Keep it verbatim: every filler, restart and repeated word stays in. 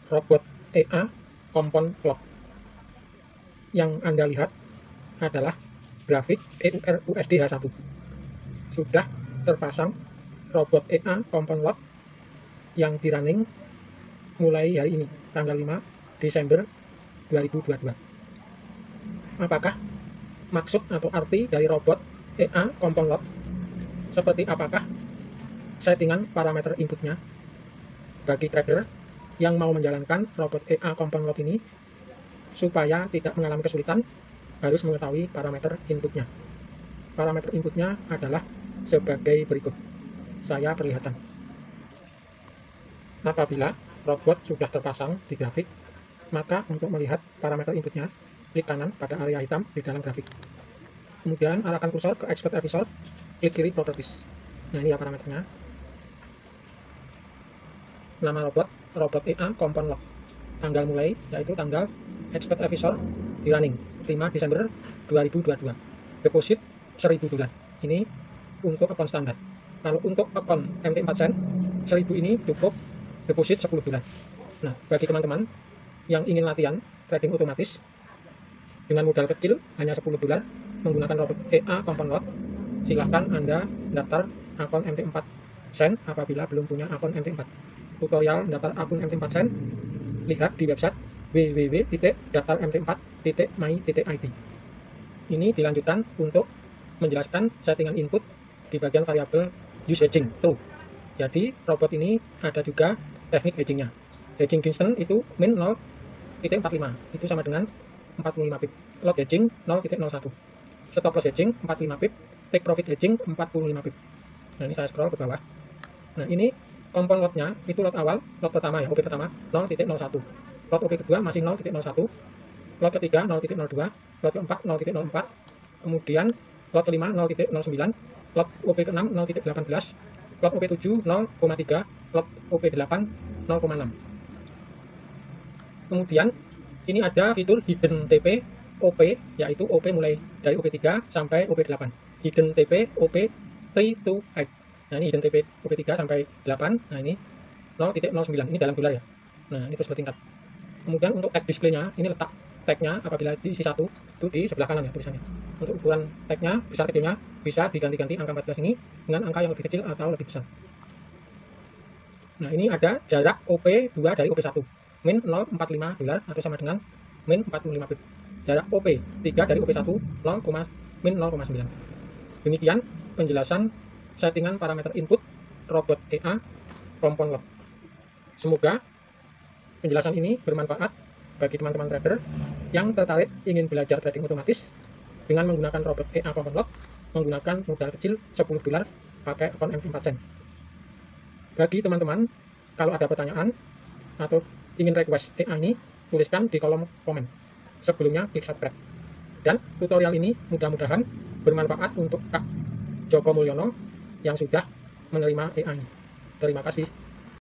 robot E A Compon Lock. Yang Anda lihat adalah grafik E U R U S D H satu. Sudah terpasang robot E A Compon Lock yang di running mulai hari ini, tanggal lima Desember dua ribu dua puluh dua. Apakah maksud atau arti dari robot E A Compon Lock? Seperti apakah settingan parameter inputnya bagi trader yang mau menjalankan robot E A Compon Lock ini supaya tidak mengalami kesulitan? Harus mengetahui parameter inputnya. Parameter inputnya adalah sebagai berikut. Saya perlihatkan. Apabila robot sudah terpasang di grafik, maka untuk melihat parameter inputnya, klik kanan pada area hitam di dalam grafik. Kemudian arahkan kursor ke expert episode, klik kiri properties. Nah, ini ya parameternya. Nama robot, robot E A Compon Lock. Tanggal mulai, yaitu tanggal expert episode di running lima Desember dua ribu dua puluh dua. Deposit seribu dolar. Ini untuk akun standar. Kalau untuk akun M T empat sen, seribu ini cukup deposit sepuluh dolar. Nah, bagi teman-teman yang ingin latihan trading otomatis dengan modal kecil hanya sepuluh dolar menggunakan robot E A Compon Lock, silahkan Anda daftar akun M T empat sen apabila belum punya akun M T empat. Tutorial daftar akun M T empat sen lihat di website w w w titik daftar m t empat titik my titik i d. Ini dilanjutkan untuk menjelaskan settingan input di bagian variabel use hedging true. Jadi robot ini ada juga teknik hedgingnya. Hedging distance itu min nol titik empat lima, itu sama dengan empat puluh lima pip. Lot hedging nol titik nol satu. Stop loss hedging empat puluh lima pip. Take profit hedging empat puluh lima pip. Nah, ini saya scroll ke bawah. Nah, ini kompon lotnya itu lot awal, lot pertama ya, O P pertama nol titik nol satu. Lot O P kedua masih nol titik nol satu. Lot ketiga nol titik nol dua. Lot keempat nol titik nol empat. Kemudian lot kelima nol titik nol sembilan. Lot O P keenam nol titik delapan belas. Lot O P tujuh nol koma tiga. Lot O P delapan nol koma enam. Kemudian ini ada fitur hidden T P O P, yaitu O P mulai dari O P tiga sampai O P delapan. Hidden T P O P tiga to delapan. Nah, ini hidden T P O P tiga sampai delapan. Nah, ini nol titik nol sembilan. Ini dalam dolar ya. Nah, ini terus bertingkat. Kemudian untuk tag display-nya, ini letak tag-nya apabila diisi satu, itu di sebelah kanan ya tulisannya. Untuk ukuran tag-nya, besar kecilnya bisa diganti-ganti angka empat belas ini dengan angka yang lebih kecil atau lebih besar. Nah, ini ada jarak O P dua dari O P satu. Min nol koma empat lima dolar atau sama dengan min empat puluh lima pip. Jarak O P tiga dari O P satu nol, min nol koma sembilan. Demikian penjelasan settingan parameter input robot E A Compon Lock. Semoga penjelasan ini bermanfaat bagi teman-teman trader yang tertarik ingin belajar trading otomatis dengan menggunakan robot E A Compon Lock, menggunakan modal kecil sepuluh dolar pakai akun M T empat sen. Bagi teman-teman, kalau ada pertanyaan atau ingin request E A ini, tuliskan di kolom komen. Sebelumnya klik subscribe. Dan tutorial ini mudah-mudahan bermanfaat untuk Kak Joko Mulyono yang sudah menerima E A ini. Terima kasih.